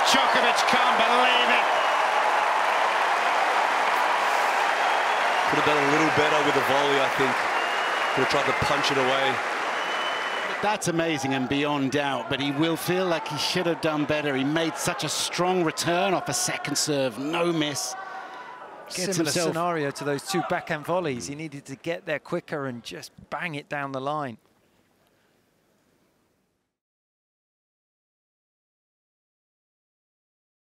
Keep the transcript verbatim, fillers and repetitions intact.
Djokovic can't believe it. Could have done a little better with the volley, I think. Could have tried to punch it away. That's amazing and beyond doubt, but he will feel like he should have done better. He made such a strong return off a second serve, no miss. Gets Similar himself... scenario to those two backhand volleys. He needed to get there quicker and just bang it down the line.